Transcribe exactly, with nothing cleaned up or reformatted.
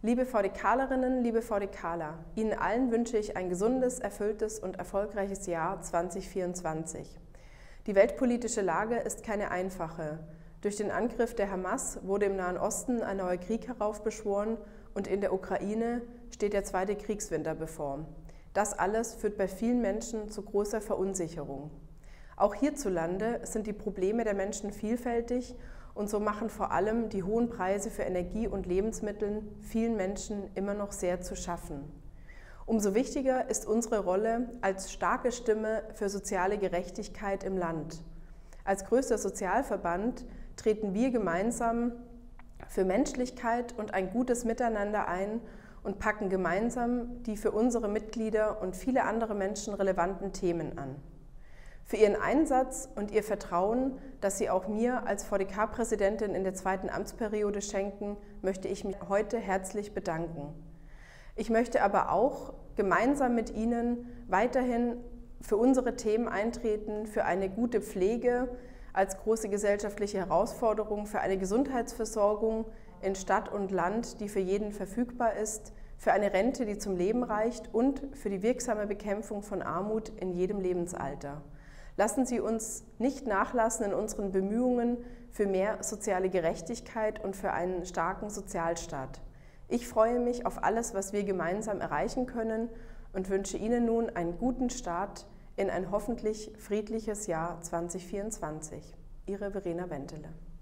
Liebe VDKlerinnen, liebe VDKler, Ihnen allen wünsche ich ein gesundes, erfülltes und erfolgreiches Jahr zweitausendvierundzwanzig. Die weltpolitische Lage ist keine einfache. Durch den Angriff der Hamas wurde im Nahen Osten ein neuer Krieg heraufbeschworen und in der Ukraine steht der zweite Kriegswinter bevor. Das alles führt bei vielen Menschen zu großer Verunsicherung. Auch hierzulande sind die Probleme der Menschen vielfältig und so machen vor allem die hohen Preise für Energie und Lebensmittel vielen Menschen immer noch sehr zu schaffen. Umso wichtiger ist unsere Rolle als starke Stimme für soziale Gerechtigkeit im Land. Als größter Sozialverband treten wir gemeinsam für Menschlichkeit und ein gutes Miteinander ein und packen gemeinsam die für unsere Mitglieder und viele andere Menschen relevanten Themen an. Für Ihren Einsatz und Ihr Vertrauen, das Sie auch mir als VDK-Präsidentin in der zweiten Amtsperiode schenken, möchte ich mich heute herzlich bedanken. Ich möchte aber auch gemeinsam mit Ihnen weiterhin für unsere Themen eintreten, für eine gute Pflege als große gesellschaftliche Herausforderung, für eine Gesundheitsversorgung in Stadt und Land, die für jeden verfügbar ist, für eine Rente, die zum Leben reicht und für die wirksame Bekämpfung von Armut in jedem Lebensalter. Lassen Sie uns nicht nachlassen in unseren Bemühungen für mehr soziale Gerechtigkeit und für einen starken Sozialstaat. Ich freue mich auf alles, was wir gemeinsam erreichen können und wünsche Ihnen nun einen guten Start in ein hoffentlich friedliches Jahr zweitausendvierundzwanzig. Ihre Verena Wentele.